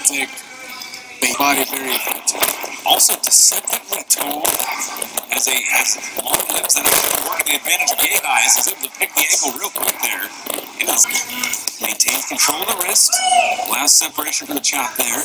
take body very effective. Also deceptively toned as long limbs that are working the advantage of Yehi as he's able to pick the ankle real quick there. Maintains control of the wrist. Last separation for the chop there.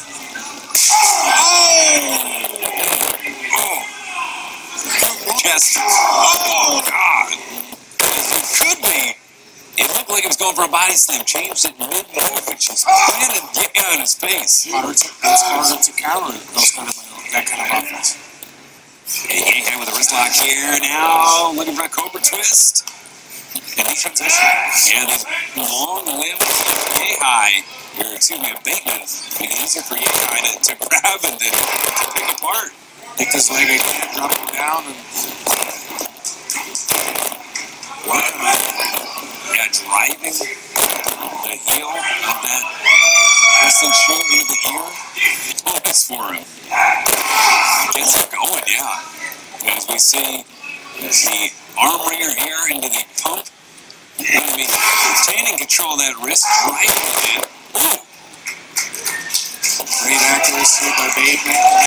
Chest. Oh, God. It could be. It looked like it was going for a body slam. Changed it mid-move, which is planted Yehi on his face. It's harder to counter that kind of offense. And Yehi with a wrist lock here. Now looking for a cobra twist. And he transition. Yeah, these long limbs of Yehi, or excuse me, of Bateman, make it easier for Yehi to grab and to pick apart. Take this leg again, drop him down, and driving the heel of that wrestling shoe into the ear. Nice for him. Gets him going, yeah. As we see the arm wringer here into the pump. Retaining control of that wrist, driving it. Great accuracy by Bateman.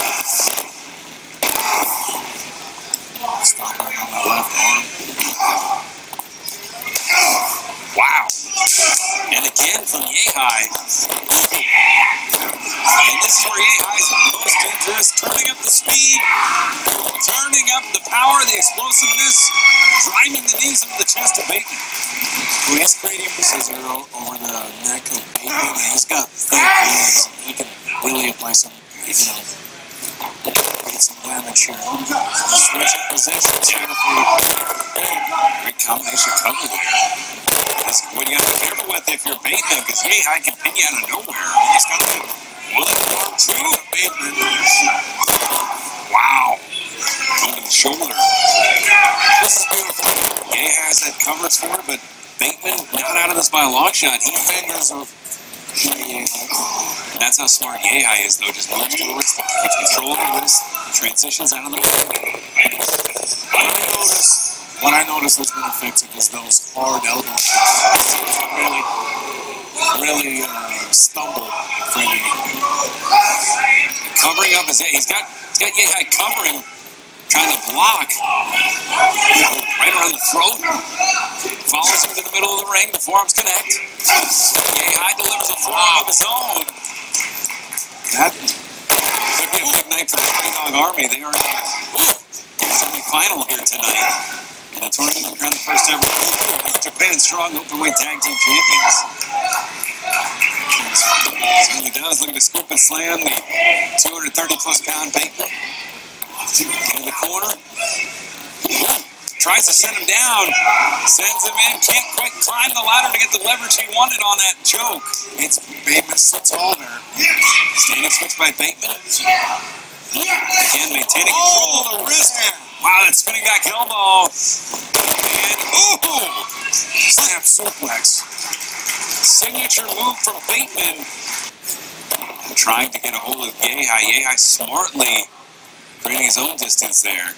Stopping on the left arm. Wow. And again from Yehi. And this is where Yehi is most dangerous. Turning up the speed, turning up the power, the explosiveness, driving the knees into the chest of Bateman. Well, he's creating precision over the neck of Bateman. He's got thick legs. He can really apply some, get some damage here. Switching positions here great combination cover there. That's what you got to be careful with if you're Bateman, because Yehi can pin you out of nowhere. He's got to one, two, Bateman. Wow. Over the shoulder. This is beautiful. Yehi has that coverage for it, but Bateman not out of this by a long shot. He fingers of That's how smart Yehi is, though. Just moves to the wrist, keeps control of the wrist, transitions out of the way. What I noticed has been effective is those hard elbows. Really stumble for me. Covering up his head. He's got Yehi covering, trying to block. Right around the throat. Follows him to the middle of the ring. The forearms connect. Yehi delivers a forearm of his own. That could be a big night for the Hot Dog Army. They are in the semi-final here tonight. And the tournament around the first ever Japan Strong Openweight Tag Team Champions. So he does. Look at the scoop and slam. The 230-plus pound Bateman. In the corner. Tries to send him down. Sends him in. Can't quite climb the ladder to get the leverage he wanted on that choke. It's Bateman so tall there. Standing switch by Bateman. Again, maintaining control of the wrist. Wow, that spinning back elbow. And, snap suplex. Signature move from Bateman. Trying to get a hold of Yehi. Yehi smartly creating his own distance there.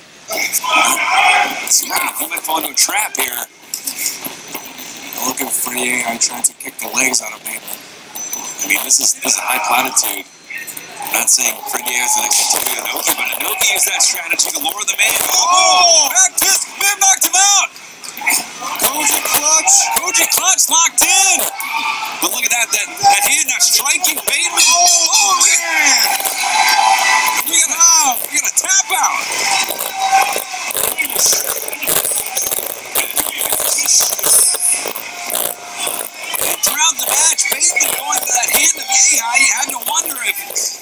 He might fall into a trap here. Looking for Yehi trying to kick the legs out of Bateman. I mean, this is a high platitude. I'm not saying Fred Yehi has the next to Inoki, but Inoki used that strategy to lower the man. Back twist, man knocked him out. Koji clutch locked in. But look at that hand now striking Bateman. Man. We got a tap out. And throughout the match, Bateman going to that hand of Yehi. You had to wonder if